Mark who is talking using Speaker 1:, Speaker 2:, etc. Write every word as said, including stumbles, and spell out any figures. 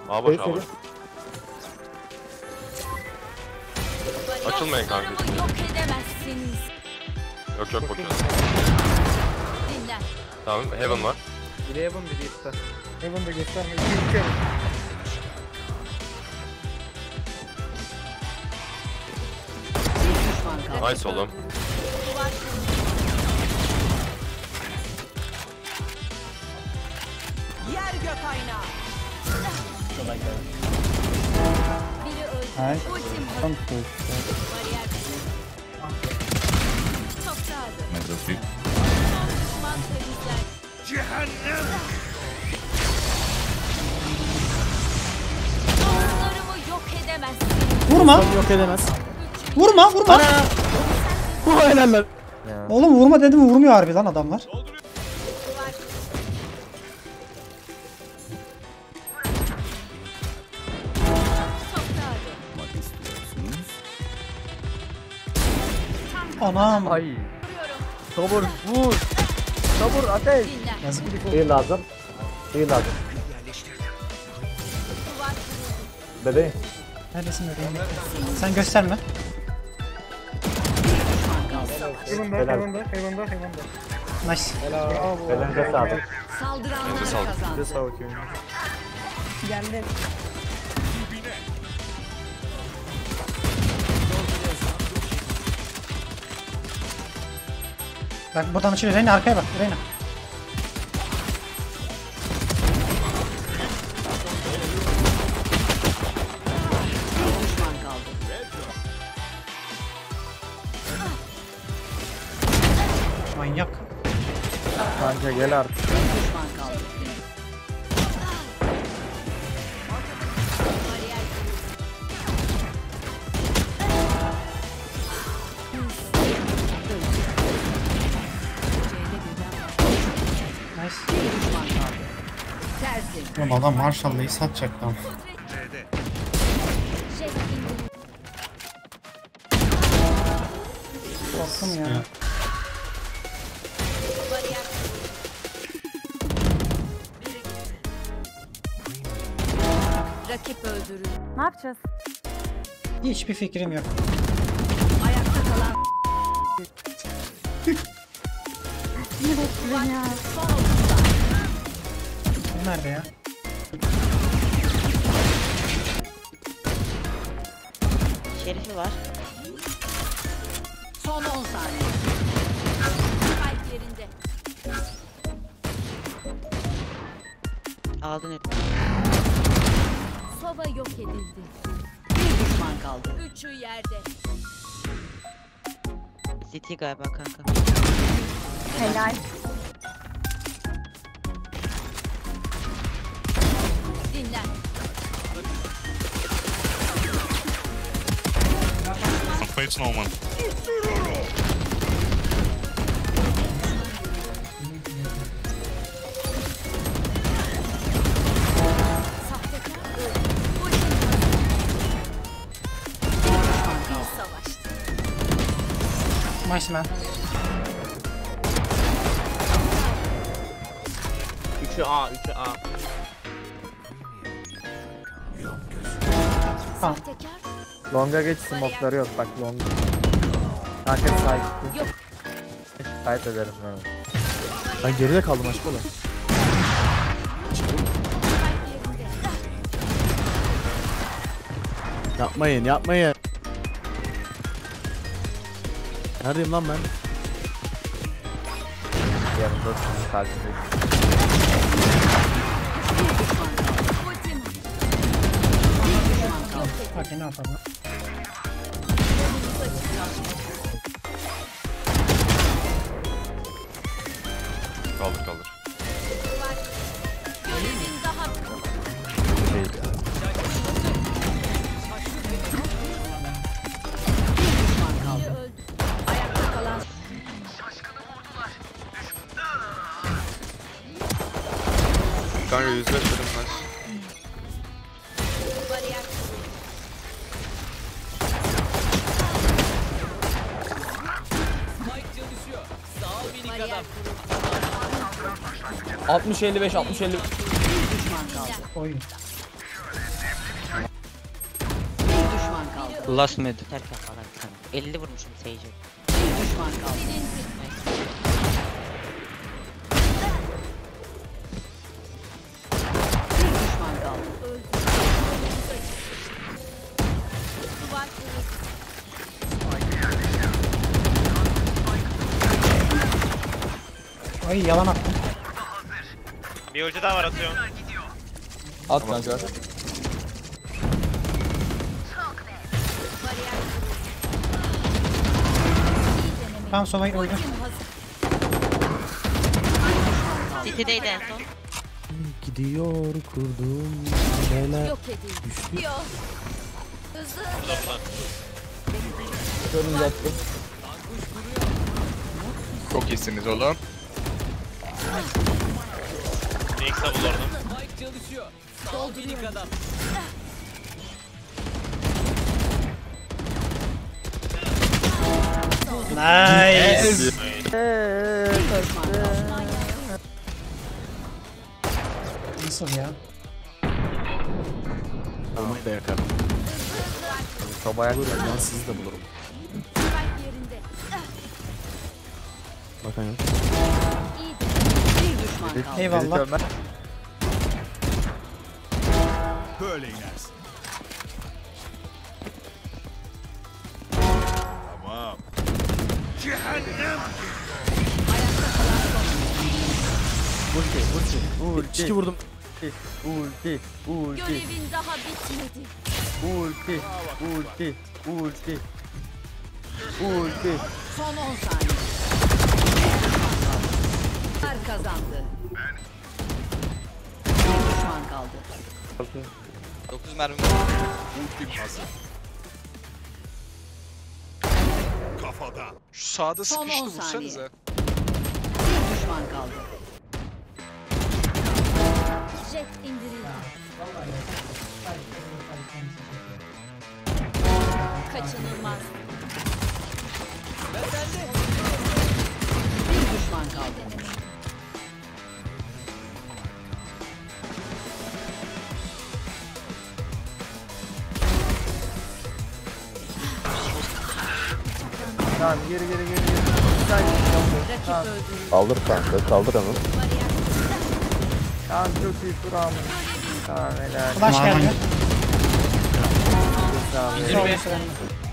Speaker 1: A boş, A boş. Açılmayın kanka. Yok yok bakıyorum. Tamam, Heaven var.
Speaker 2: Biri Heaven, biri iptal.
Speaker 3: Heaven da göstermiyor. İki Heaven.
Speaker 1: Nice oğlum.
Speaker 4: Yer gök aynağı. Biri öldü.
Speaker 3: Hayır.
Speaker 4: Ultim
Speaker 3: Tam
Speaker 4: hazır.
Speaker 3: koş.
Speaker 4: Bariyer. Çok sağdı.
Speaker 5: Mezofi.
Speaker 4: Düşman temizler. Cehennem. Dostlarımı yok edemezsin.
Speaker 6: Vurma.
Speaker 2: Yok edemez.
Speaker 6: Vurma vurma.
Speaker 2: Ana! Bu helaller.
Speaker 6: Oğlum vurma dedim vurmuyor harbi lan adamlar. Anam.
Speaker 2: Ay. Sabır, vur. Sabır, ateş.
Speaker 6: Yazık.
Speaker 7: İyi lazım. İyi lazım. Bebeğim.
Speaker 6: Neredesin bebeğim? Sen gösterme.
Speaker 3: Heaven'da,
Speaker 7: Helal.
Speaker 3: Heaven'da, Heaven'da, Heaven'da.
Speaker 6: Nice.
Speaker 3: Bravo.
Speaker 7: Elinize sağlık.
Speaker 4: Saldıranlar
Speaker 1: Elinize sağlık.
Speaker 4: kazandı.
Speaker 2: Bir de sağ bakayım.
Speaker 3: Geldi.
Speaker 6: Bak buradan açılıyor. Reyna arkaya bak. Reyna.
Speaker 4: Düşman kaldı.
Speaker 6: Manyak.
Speaker 2: Kanka gel artık.
Speaker 4: Düşman kaldı.
Speaker 6: Nice.
Speaker 4: Düşman kaldı. Tersin.
Speaker 6: Oğlum adam Marshall'ı satacaktı ama. Korktum ya.
Speaker 4: Bariyer. Rakip öldürün.
Speaker 8: Ne yapacağız?
Speaker 6: Hiçbir fikrim yok.
Speaker 4: Ayakta kalan
Speaker 8: Ne bekliyorum ya?
Speaker 4: son oyuncular.
Speaker 6: Bu nerede ya?
Speaker 9: Şerifi var.
Speaker 4: Son on saniye. Kalp yerinde.
Speaker 9: Aldın hep.
Speaker 4: Sova yok edildi. Bir düşman kaldı. Üçü yerde.
Speaker 9: City galiba kanka.
Speaker 8: Helal.
Speaker 4: Dinlen.
Speaker 5: Fate Snowman.
Speaker 4: Sahtekar öldü. Ultim hazır. Bir düşman kaldı. Bir savaştı.
Speaker 6: Nice man.
Speaker 2: üçü A, üçü A.
Speaker 4: Sahtekar
Speaker 2: Longa geç, smoke'ları yok bak long. Kanka sahip.
Speaker 4: yok.
Speaker 2: Sahip ederim ben. Ben geride kaldım aşk ola.
Speaker 4: Kalp yerinde.
Speaker 2: Yapmayın, yapmayın. Neredeyim lan ben? Yanımda sizin karşınızdayım.
Speaker 4: Bir düşman kaldı. Ultim. Bir düşman kaldı.
Speaker 6: Okey ne yapalım?
Speaker 1: Kaldır kaldır.
Speaker 4: Görevin daha
Speaker 2: Şey,
Speaker 4: bir düşman kaldı. Öldü. Ayakta kalan
Speaker 1: Kanka yüz beş dedim ben.
Speaker 4: bariyer. Bariyer kuruldu.
Speaker 2: altmış elli beş, altmış elli.
Speaker 4: Bir düşman kaldı.
Speaker 6: Oy.
Speaker 9: Last mid. Terken falan kanka. elli vurmuşum Sage'e. Bir düşman kaldı. Nice. Bir düşman kaldı.
Speaker 6: Ay yalan attım.
Speaker 10: Bir ulti daha var atıyorum.
Speaker 1: At kanka.
Speaker 6: Tamam Sova'yı öldü.
Speaker 9: City'deydi en son.
Speaker 2: Gidiyor kurdum. Neler
Speaker 4: Yok edildi. Yok. Hızlı.
Speaker 7: Görün yattım.
Speaker 1: Çok iyisiniz oğlum.
Speaker 10: Nex'a bul oradan.
Speaker 4: Dolduruyorum.
Speaker 6: Nice. Nasıl ya?
Speaker 2: olmayı da yakarım. Sobaya ben sizi de bulurum.
Speaker 4: Yerinde.
Speaker 2: Bakın ya.
Speaker 4: Bir düşman kaldı.
Speaker 6: Eyvallah.
Speaker 5: Böyle inersin. Tamam.
Speaker 2: Ulti, ulti, ulti. İki vurdum. Ulti, ulti,
Speaker 4: Görevin daha bitmedi.
Speaker 2: ulti, ulti, ulti, ulti.
Speaker 4: Son on saniye. Her kazandı. Bir düşman kaldı.
Speaker 1: dokuz mermi.
Speaker 5: Ultim hazır. Kafada.
Speaker 10: Şu sağda
Speaker 4: Son
Speaker 10: sıkıştı
Speaker 4: on saniye.
Speaker 10: vursanıza.
Speaker 4: Bir düşman kaldı. Jet indirildi. Kaçınılmaz. Bir düşman kaldı.
Speaker 2: Tamam geri geri geri geri. Sen
Speaker 4: Rakip öldürüldü.
Speaker 7: Kaldır kanka, kaldır onu.
Speaker 2: Tamam çok iyi Turan. Tamam helal.
Speaker 6: Flash geldi.
Speaker 2: Tamam,
Speaker 6: Sol sıranda.